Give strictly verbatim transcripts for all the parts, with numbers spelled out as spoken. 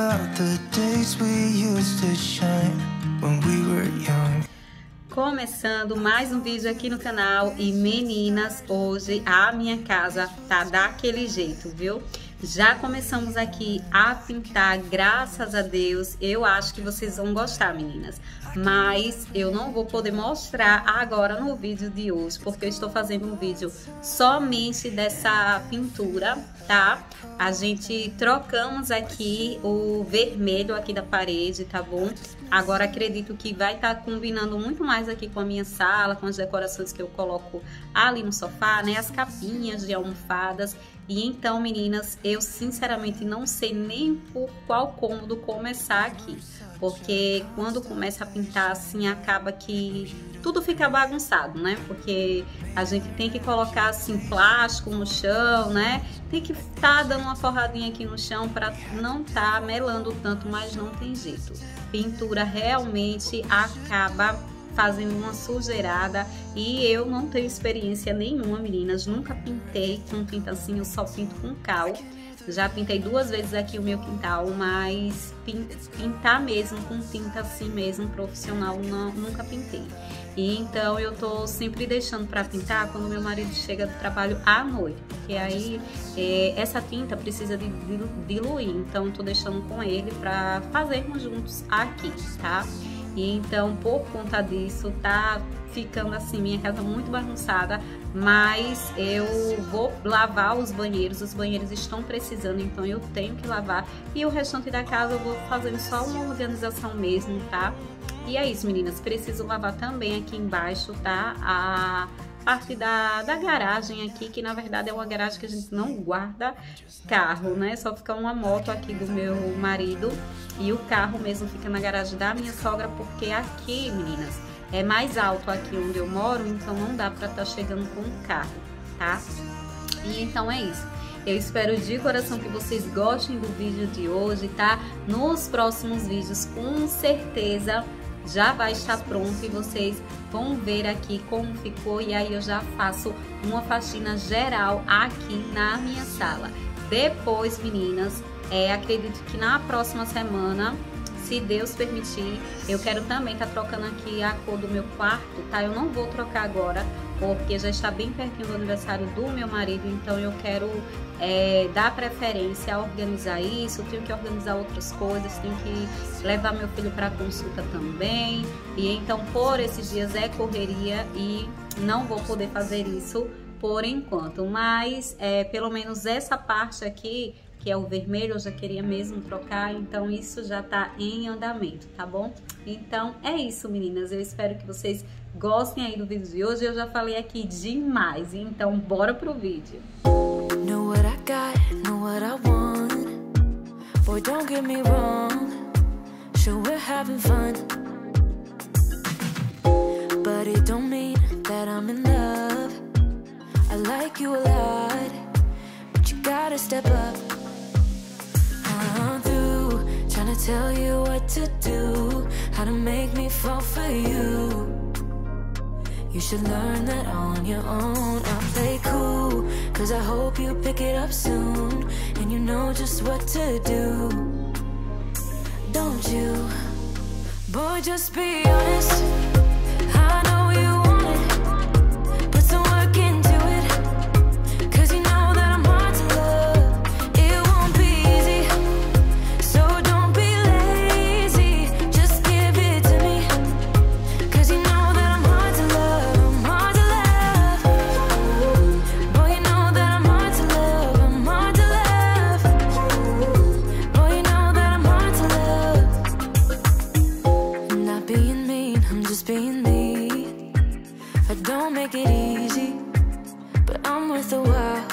about the days we used to shine when we were young. Começando mais um vídeo aqui no canal e meninas, hoje a minha casa tá daquele jeito, viu? Já começamos aqui a pintar, graças a Deus. Eu acho que vocês vão gostar, meninas. Mas eu não vou poder mostrar agora no vídeo de hoje, porque eu estou fazendo um vídeo somente dessa pintura, tá? A gente trocamos aqui o vermelho aqui da parede, tá bom? Agora acredito que vai estar combinando muito mais aqui com a minha sala, com as decorações que eu coloco ali no sofá, né? As capinhas de almofadas. E então, meninas, eu sinceramente não sei nem por qual cômodo começar aqui. Porque quando começa a pintar assim, acaba que tudo fica bagunçado, né? Porque a gente tem que colocar assim plástico no chão, né? Tem que estar tá dando uma forradinha aqui no chão para não estar tá melando tanto, mas não tem jeito. Pintura realmente acaba fazendo uma sujeirada e eu não tenho experiência nenhuma, meninas. Nunca pintei com tinta assim, eu só pinto com cal. Já pintei duas vezes aqui o meu quintal, mas pintar mesmo com tinta assim mesmo, profissional, não, nunca pintei. E então eu tô sempre deixando para pintar quando meu marido chega do trabalho à noite, porque aí é, essa tinta precisa de diluir, então eu tô deixando com ele para fazermos juntos aqui, tá? E então, por conta disso, tá ficando assim, minha casa muito bagunçada, mas eu vou lavar os banheiros, os banheiros estão precisando, então eu tenho que lavar. E o restante da casa eu vou fazendo só uma organização mesmo, tá? E é isso, meninas, preciso lavar também aqui embaixo, tá? A parte da, da garagem aqui, que na verdade é uma garagem que a gente não guarda carro, né? Só fica uma moto aqui do meu marido e o carro mesmo fica na garagem da minha sogra, porque aqui, meninas, é mais alto aqui onde eu moro, então não dá pra estar chegando com o carro, tá? E então é isso. Eu espero de coração que vocês gostem do vídeo de hoje, tá? Nos próximos vídeos, com certeza, já vai estar pronto e vocês vão ver aqui como ficou. E aí eu já faço uma faxina geral aqui na minha sala. Depois, meninas, é, acredito que na próxima semana, se Deus permitir, eu quero também estar tá trocando aqui a cor do meu quarto, tá? Eu não vou trocar agora, porque já está bem pertinho do aniversário do meu marido, então eu quero é, dar preferência a organizar isso. Eu tenho que organizar outras coisas, tenho que levar meu filho para consulta também, e então por esses dias é correria e não vou poder fazer isso por enquanto, mas é, pelo menos essa parte aqui, que é o vermelho, eu já queria mesmo trocar, então isso já tá em andamento, tá bom? Então é isso, meninas, eu espero que vocês gostem aí do vídeo de hoje. Eu já falei aqui demais, então bora pro vídeo. Know what I got, know what I want. Boy, don't get me wrong, sure we're having fun, but it don't mean that I'm in love. I like you a lot, but you gotta step up. I'm through trying to tell you what to do, how to make me fall for you. You should learn that on your own. I'll play cool, cause I hope you pick it up soon, and you know just what to do, don't you? Boy, just be honest, I know you want it, put some work into it, cause you know that I'm hard to love. It won't be easy, so don't be lazy, just give it to me, cause you know that I'm hard to love, I'm hard to love. Boy, you know that I'm hard to love, I'm hard to love. Boy, you know that I'm hard to love. I'm not being mean, I'm just being me. I don't make it easy, but I'm worth a while.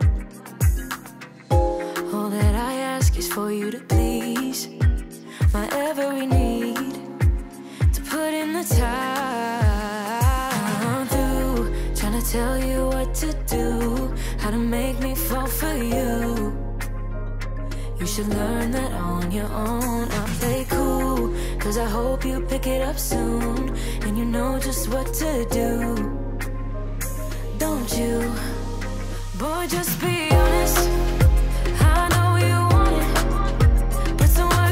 All that I ask is for you to please my every need, to put in the time. I'm through trying to tell you what to do, how to make me fall for you. You should learn that on your own. I'll play cool, cause I hope you pick it up soon, and you know just what to do, don't you? Boy, just be honest, I know you want it, put some work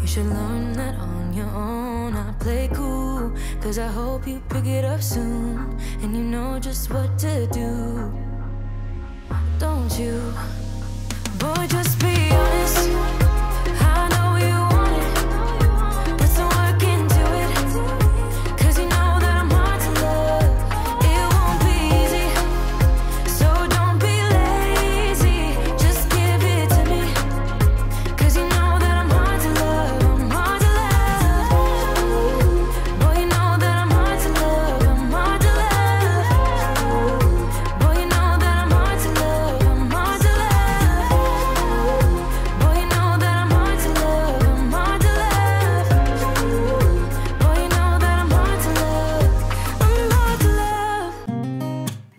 should learn that on your own. I play cool, cause I hope you pick it up soon, and you know just what to do, don't you? Boy, just be honest, I know you want it, put some work into it, cause you know that I'm hard to love. It won't be easy, so don't be lazy, just give it to me, cause you know that I'm hard to love, I'm hard to love. Boy, you know that I'm hard to love, I'm hard to love. Boy, you know that I'm hard to love, I'm hard to love. Boy, you know that I'm hard to love, I'm hard to love. Boy, you know that I'm hard to love, I'm hard to love.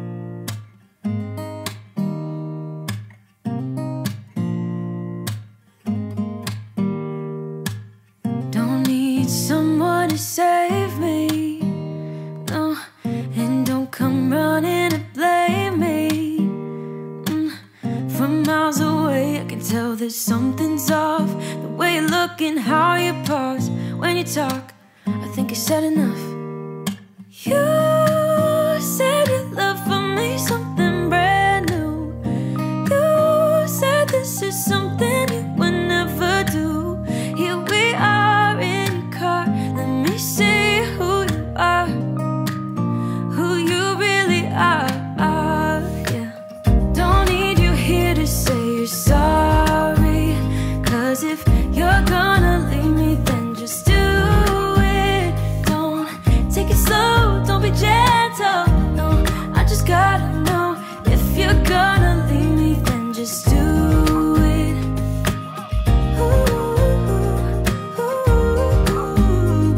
Don't need someone to save me, no, and don't come running to blame me. Mm. From miles away I can tell that something's off, the way you look and how you pause when you talk. I think I said enough. You said your love for me something brand new. You said this is something you would never do. Here we are in your car, let me see who you are, who you really are, yeah. Don't need you here to say you're sorry, cause if you're gonna leave me then just do it. Don't take it slow, don't be gentle, no, I just gotta know, if you're gonna leave me then just do it. Ooh, ooh, ooh,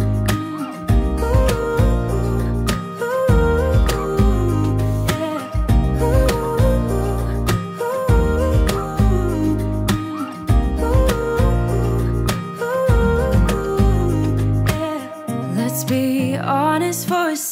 yeah. Let's be honest for a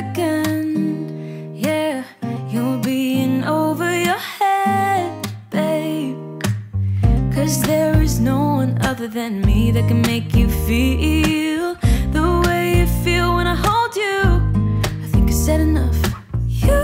second, yeah. You're being over your head, babe, cause there is no one other than me that can make you feel the way you feel when I hold you. I think I said enough. You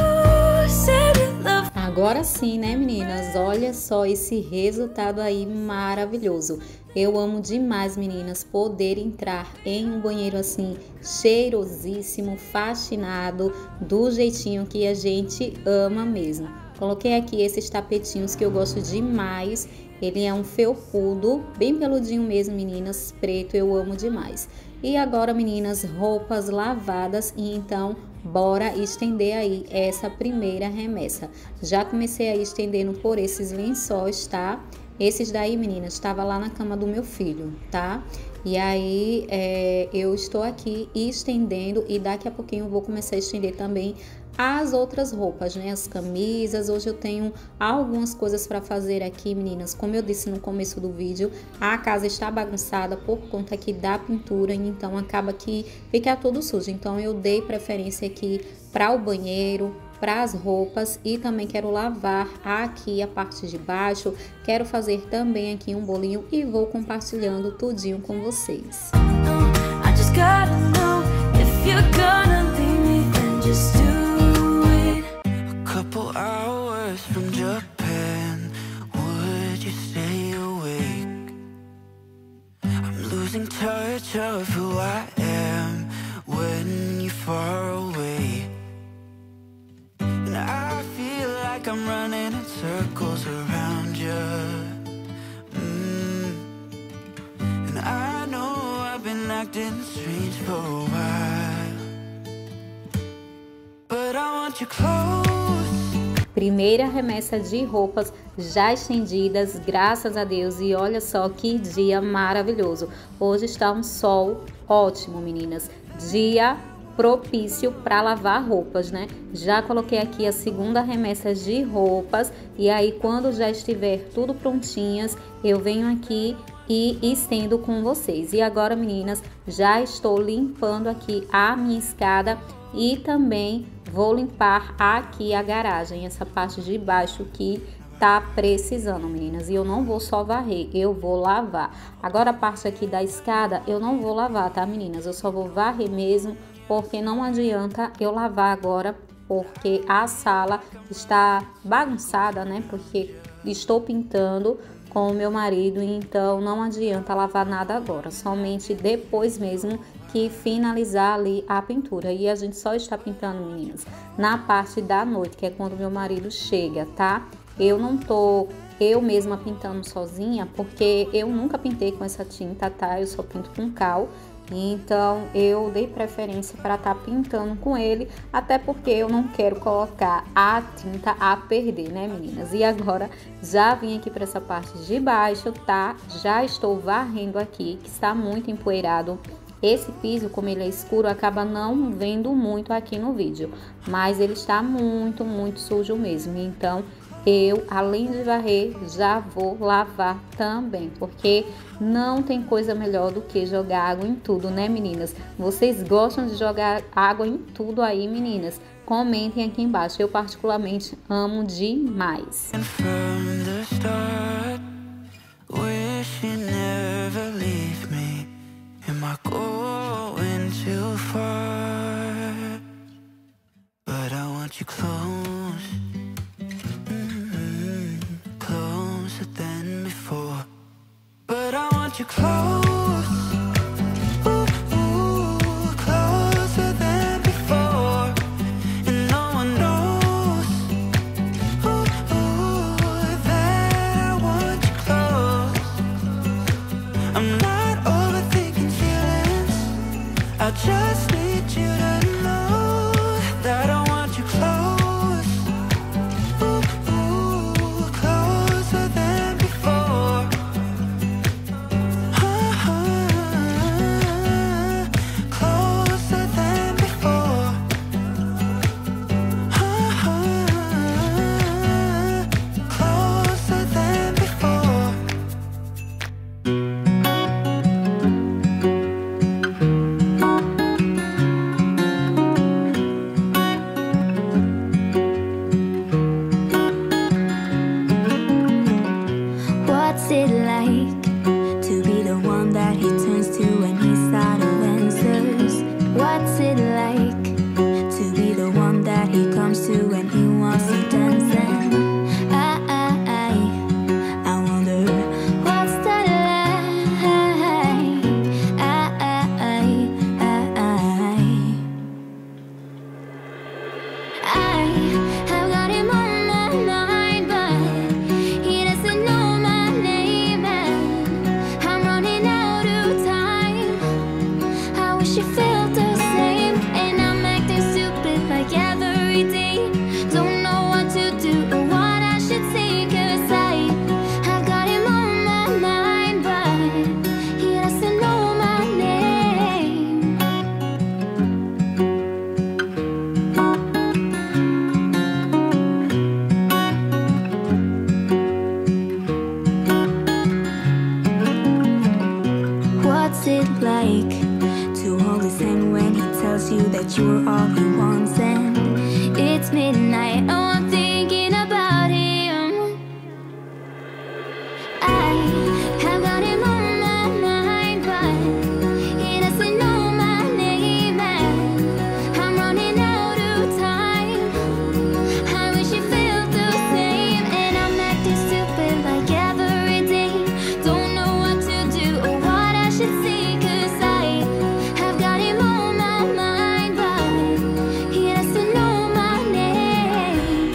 said you love. Agora sim, né, meninas? Olha só esse resultado aí maravilhoso. Eu amo demais, meninas, poder entrar em um banheiro assim, cheirosíssimo, faxinado, do jeitinho que a gente ama mesmo. Coloquei aqui esses tapetinhos que eu gosto demais. Ele é um felpudo, bem peludinho mesmo, meninas, preto, eu amo demais. E agora, meninas, roupas lavadas, e então bora estender aí essa primeira remessa. Já comecei aí estendendo por esses lençóis, tá? Esses daí, meninas, estava lá na cama do meu filho, tá? E aí, é, eu estou aqui estendendo, e daqui a pouquinho eu vou começar a estender também as outras roupas, né? As camisas. Hoje eu tenho algumas coisas para fazer aqui, meninas. Como eu disse no começo do vídeo, a casa está bagunçada por conta aqui da pintura, então acaba que fica tudo sujo. Então eu dei preferência aqui para o banheiro, para as roupas, e também quero lavar aqui a parte de baixo. Quero fazer também aqui um bolinho e vou compartilhando tudinho com vocês. I just gotta know if you're gonna leave me, then just do it. A couple hours from Japan, would you stay awake? I'm losing touch of who I am when you're far away. And I feel like I'm running in circles around you. mm. And I know I've been acting strange for a while, but I want you close. Primeira remessa de roupas já estendidas, graças a Deus. E olha só que dia maravilhoso. Hoje está um sol ótimo, meninas. Dia propício para lavar roupas, né? Já coloquei aqui a segunda remessa de roupas, e aí quando já estiver tudo prontinhas, eu venho aqui e estendo com vocês. E agora, meninas, já estou limpando aqui a minha escada, e também vou limpar aqui a garagem, essa parte de baixo que tá precisando, meninas. E eu não vou só varrer, eu vou lavar. Agora a parte aqui da escada eu não vou lavar, tá, meninas? Eu só vou varrer mesmo, porque não adianta eu lavar agora, porque a sala está bagunçada, né? Porque estou pintando com o meu marido, então não adianta lavar nada agora, somente depois mesmo que finalizar ali a pintura. E a gente só está pintando, meninas, na parte da noite, que é quando meu marido chega, tá? Eu não tô eu mesma pintando sozinha, porque eu nunca pintei com essa tinta, tá? Eu só pinto com cal. Então eu dei preferência para estar tá pintando com ele, até porque eu não quero colocar a tinta a perder, né, meninas? E agora já vim aqui para essa parte de baixo, tá? Já estou varrendo aqui, que está muito empoeirado. Esse piso, como ele é escuro, acaba não vendo muito aqui no vídeo, mas ele está muito, muito sujo mesmo. Então eu, além de varrer, já vou lavar também, porque não tem coisa melhor do que jogar água em tudo, né, meninas? Vocês gostam de jogar água em tudo aí, meninas? Comentem aqui embaixo, eu particularmente amo demais. You close, ooh, ooh, closer than before, and no one knows, ooh, ooh, that I want you close. I'm not overthinking feelings, I just need you to know that I want you close, ooh, ooh, closer than before. What's it like to be the one that he turns to when he's out of answers? What's it like to be the one that he comes to when he wants to dance? And I, I, I, I wonder what's that like? I, I, I, I, I have got him on my mind, but he doesn't know my name, and I'm running out of time. I wish you felt the same, and I'm acting stupid like every day. Don't know what to do or what I should say, 'cause I have got him on my mind, but he doesn't know my name. What's it like to hold his hand when he tells you that you're all he wants? And it's midnight, oh, I'm thinking about him. I have got him on my mind, but he doesn't know my name, and I'm running out of time. I wish you felt the same, and I'm acting stupid like every day. Don't know what to do or what I should say, 'cause I have got him on my mind, but he doesn't know my name.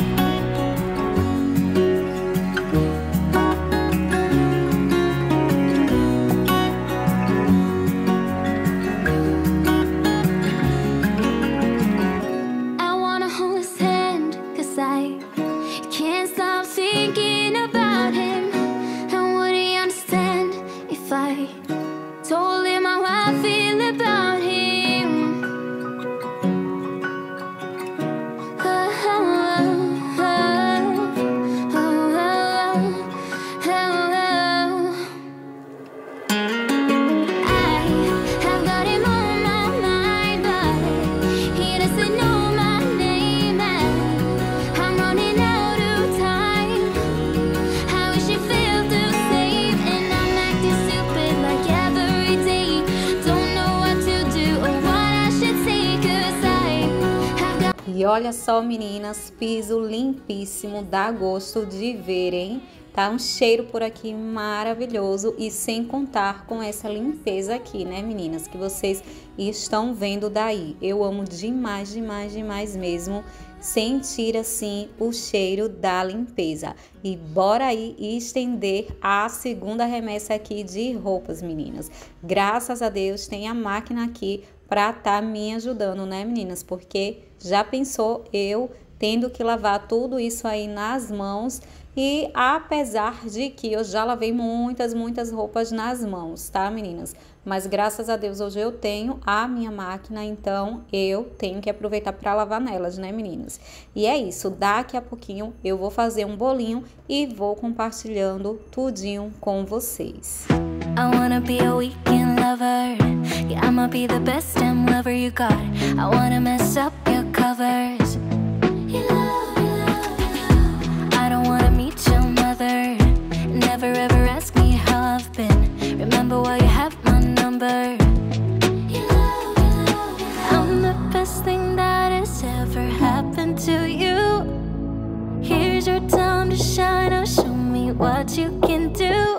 E olha só, meninas, piso limpíssimo, dá gosto de ver, hein? Tá um cheiro por aqui maravilhoso e sem contar com essa limpeza aqui, né, meninas? Que vocês estão vendo daí. Eu amo demais, demais, demais mesmo sentir assim o cheiro da limpeza. E bora aí estender a segunda remessa aqui de roupas, meninas. Graças a Deus tem a máquina aqui pra tá me ajudando, né, meninas? Porque já pensou eu tendo que lavar tudo isso aí nas mãos? E apesar de que eu já lavei muitas, muitas roupas nas mãos, tá, meninas? Mas graças a Deus hoje eu tenho a minha máquina, então eu tenho que aproveitar para lavar nelas, né, meninas? E é isso, daqui a pouquinho eu vou fazer um bolinho e vou compartilhando tudinho com vocês. I wanna be a weekend lover. Yeah, I'ma be the best damn lover you got. I wanna mess up your covers. You love, you love, you love. I don't wanna meet your mother. Never ever ask me how I've been. Remember while you have my number. You love, you love, you love. I'm the best thing that has ever happened to you. Here's your time to shine. Now show me what you can do.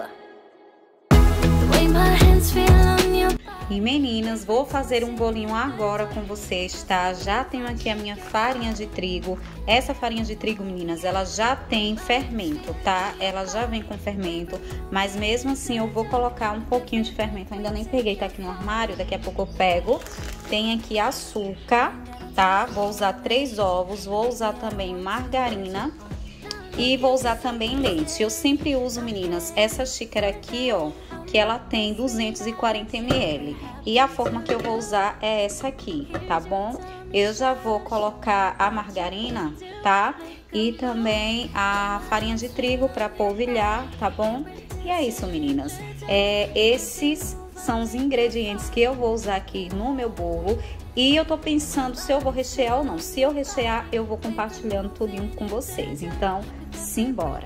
E meninas, vou fazer um bolinho agora com vocês, tá? Já tenho aqui a minha farinha de trigo. Essa farinha de trigo, meninas, ela já tem fermento, tá? Ela já vem com fermento, mas mesmo assim eu vou colocar um pouquinho de fermento. Ainda nem peguei, tá aqui no armário, daqui a pouco eu pego. Tem aqui açúcar, tá? Vou usar três ovos, vou usar também margarina. E vou usar também leite. Eu sempre uso, meninas, essa xícara aqui, ó, que ela tem duzentos e quarenta mililitros. E a forma que eu vou usar é essa aqui, tá bom? Eu já vou colocar a margarina, tá? E também a farinha de trigo para polvilhar, tá bom? E é isso, meninas. É, esses são os ingredientes que eu vou usar aqui no meu bolo. E eu tô pensando se eu vou rechear ou não. Se eu rechear, eu vou compartilhando tudinho com vocês. Então, simbora!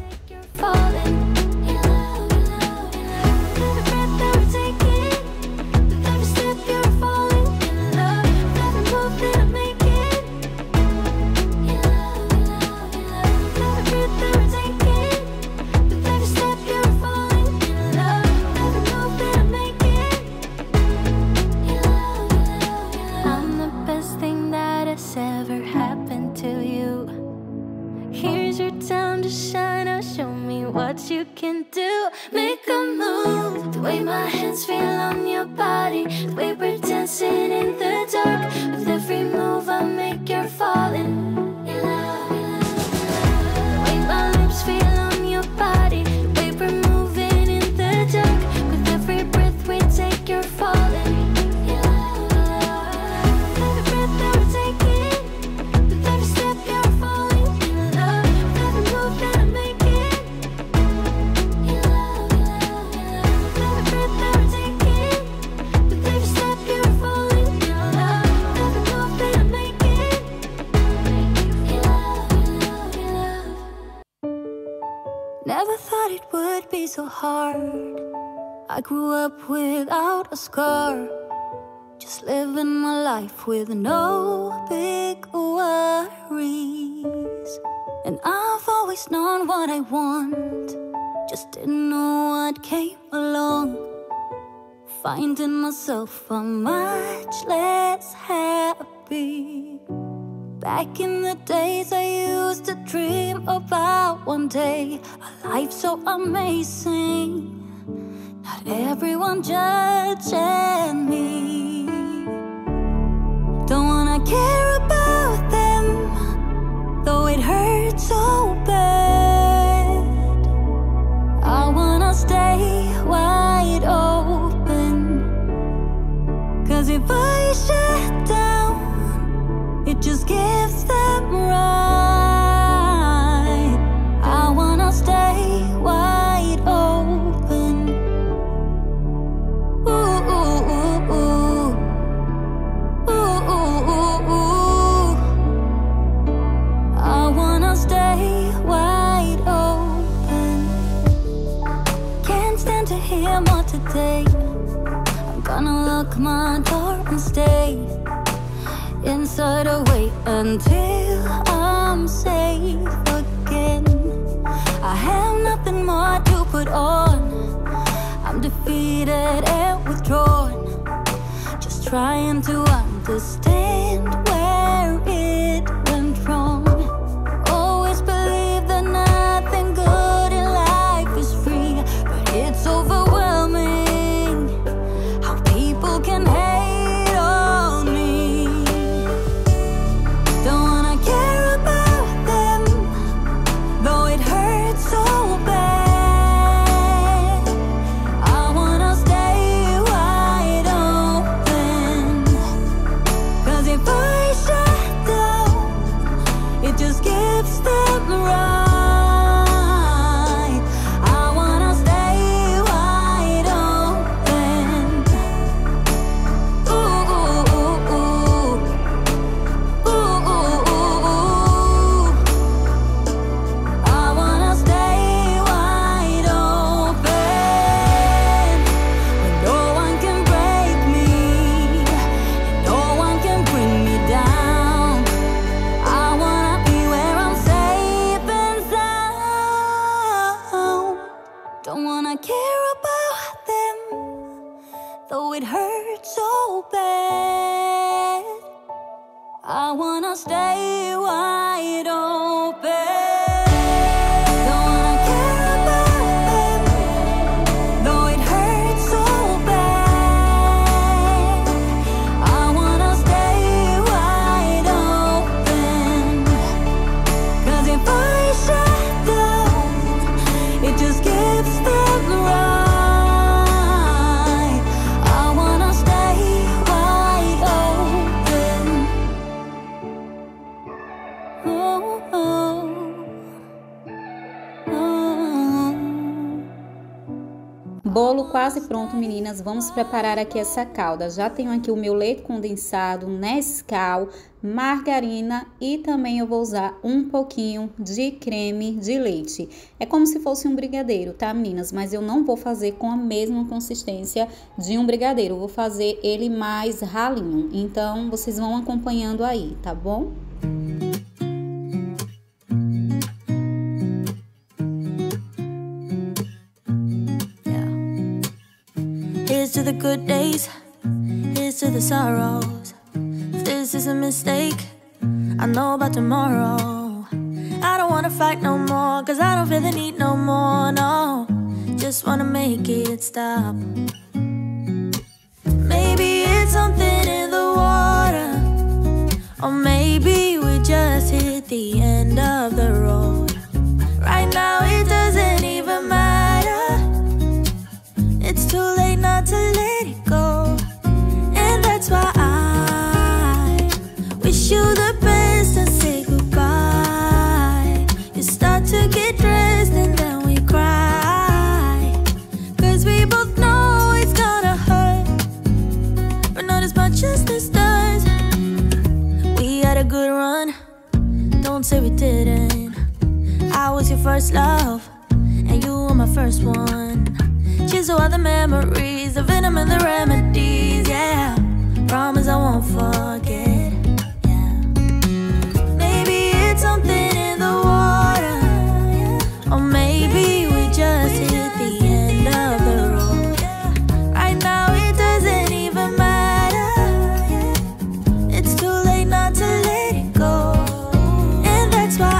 What you can do, make a move. The way my hands feel on your body, the way we're dancing in the dark. With every move I make, you're falling in love, in love. The way my lips feel on your body, the way we're moving in the dark. With every breath we take, you're falling in love, in love. Every breath that we're taking, with every step you're falling in love. With every move that I make. Never thought it would be so hard. I grew up without a scar, just living my life with no big worries. And I've always known what I want, just didn't know what came along. Finding myself a much less happy. Back in the days I used to dream about one day a life so amazing, not everyone judging me. Don't wanna care about them, though it hurts so bad. I wanna stay wide open, cause if I shut down, it just gives them right. I wanna stay wide open. Ooh, ooh, ooh, ooh. Ooh, ooh, ooh, ooh. I wanna stay wide open. Can't stand to hear more today. I'm gonna lock my door and stay. inside a wait until I'm safe again. I have nothing more to put on. I'm defeated and withdrawn, just trying to understand where it went wrong. Always believe that nothing good in life is free, but it's overwhelming how people can hate on me. Don't wanna care about them, though it hurts so bad. I wanna stay wide open, 'cause if I shut down, it just gives them the right. I wanna stay wide open. Ooh, ooh, ooh, ooh. Ooh, ooh, ooh, ooh. I wanna stay wide open, where no one can break me, and no one can bring me down. I wanna be where I'm safe and sound. Don't wanna care about them, though it hurts so bad. I wanna stay wide open. Don't wanna care about them, though it hurts so bad. I wanna stay wide open, 'cause if I shut down, it just gives them the right. I wanna stay wide open. Oh, oh, oh. Bolo quase pronto, meninas. Vamos preparar aqui essa calda. Já tenho aqui o meu leite condensado, Nescau, margarina e também eu vou usar um pouquinho de creme de leite. É como se fosse um brigadeiro, tá, meninas? Mas eu não vou fazer com a mesma consistência de um brigadeiro. Eu vou fazer ele mais ralinho. Então, vocês vão acompanhando aí, tá bom? Here's to the good days, here's to the sorrows. If this is a mistake, I know about tomorrow. I don't wanna fight no more, 'cause I don't feel the need no more, no. Just wanna make it stop. Maybe it's something in the water, or maybe we just hit the end of the road. Right now it doesn't even matter. It's too late not to let it go, and that's why I wish you the best and say goodbye. You start to get dressed and then we cry, 'cause we both know it's gonna hurt, but not as much as this does. We had a good run, don't say we didn't. I was your first love, and you were my first one. Cheers to all the memories, the venom and the remedies, yeah. Promise I won't forget, yeah. Maybe it's something in the water, or maybe we just hit the end of the road. Right now it doesn't even matter. It's too late not to let it go, and that's why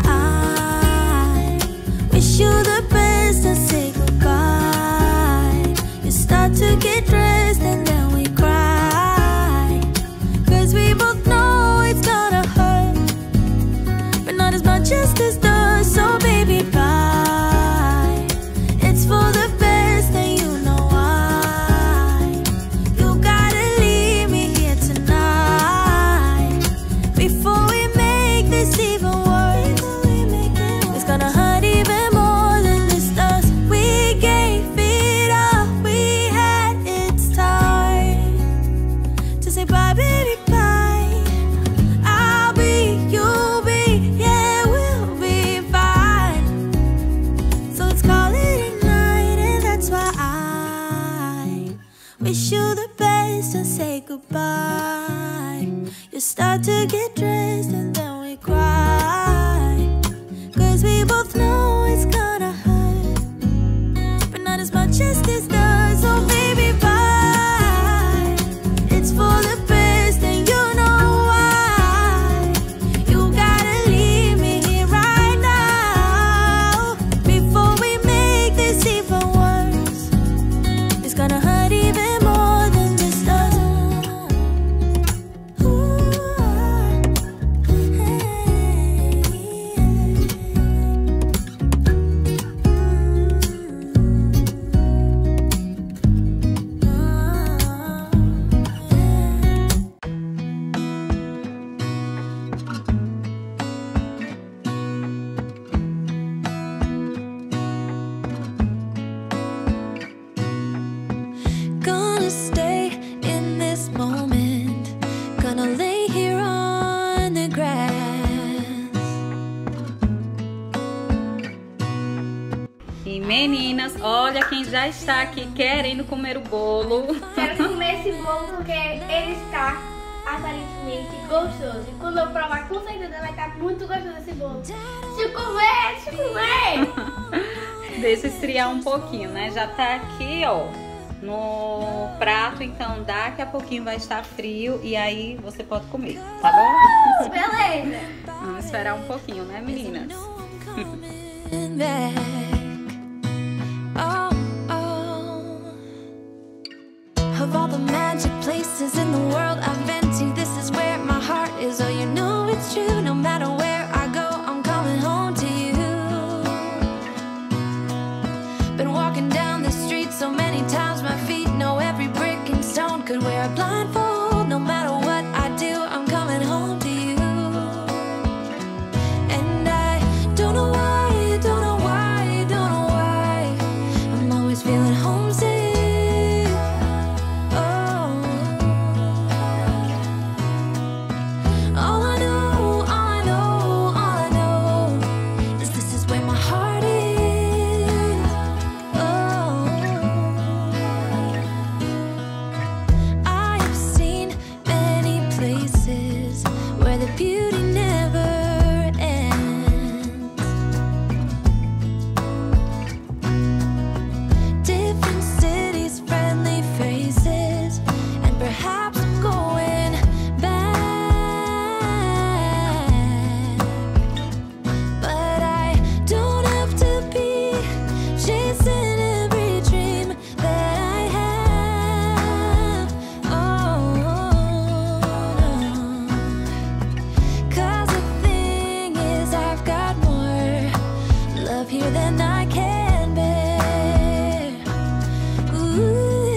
I wish you the best and say goodbye. You start to get dressed and then we cry, 'cause we both know it's gonna hurt, but not as much as this does. So baby, bye. It's for the best and you know why. You gotta leave me here tonight before we make this even worse. It's gonna hurt even more than this does. We gave it all we had. It's time to say bye, baby, bye. I'll be, you'll be, yeah, we'll be fine. So let's call it a night, and that's why I wish you the best and say goodbye. You start to get dressed and then we cry, 'cause we both know it's gonna hurt, but not as much as this does. So baby, bye. It's for the best and you know why. You gotta leave me here right now before we make this even worse. It's gonna hurt even more than this does. Gonna stay in this moment, gonna lay here on the grass. E meninas, olha quem já está aqui querendo comer o bolo. Quero comer esse bolo porque ele está aparentemente gostoso. E quando eu provar, com certeza vai estar muito gostoso esse bolo. Deixa eu comer, deixa eu comer. Deixa esfriar um pouquinho, né? Já tá aqui, ó, no prato, então daqui a pouquinho vai estar frio e aí você pode comer, tá bom? Beleza. Vamos esperar um pouquinho, né, meninas? Coming back. Oh, oh. Of all the magic places in the world I've been to, this is where my heart is. Oh, you know it's true. No matter where I go, I'm coming home to you. Been walking down the street so many times, my feet know every brick and stone. Could wear a blindfold. No matter what I do, I'm coming home to you. And I don't know why, don't know why, don't know why I'm always feeling homesick. Oh, all I know, all I know, all I know is this is where my heart is. Oh, I have seen many places where the beauty never ends. Different cities, friendly faces, and perhaps I'm going back. But I don't have to be chasing every dream that I have. Oh, no. 'Cause the thing is, I've got more love here than I can bear. Ooh.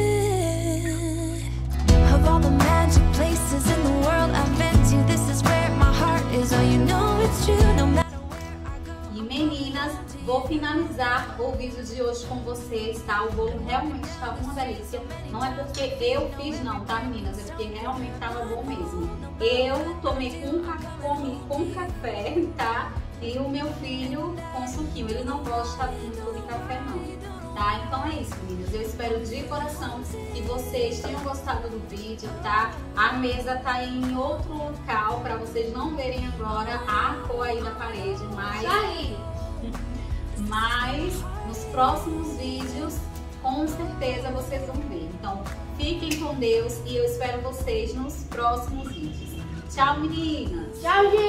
Of all the magic places in the world I've been to, this is where my heart is. Oh, you know it's true. No matter where I go. E meninas, vou finalizar o vídeo de hoje com vocês, tá? O bolo realmente estava uma delícia. Não é porque eu fiz não, tá, meninas? É porque realmente estava bom mesmo. Eu tomei com, ca- comi com café, tá? E o meu filho com suquinho. Ele não gosta muito de café não, tá? Então é isso, meninas. Eu espero de coração que vocês tenham gostado do vídeo, tá? A mesa tá em outro local para vocês não verem agora a cor aí da parede, mas... Isso aí. Mas nos próximos vídeos, com certeza vocês vão ver. Então, fiquem com Deus e eu espero vocês nos próximos vídeos. Tchau, meninas! Tchau, gente.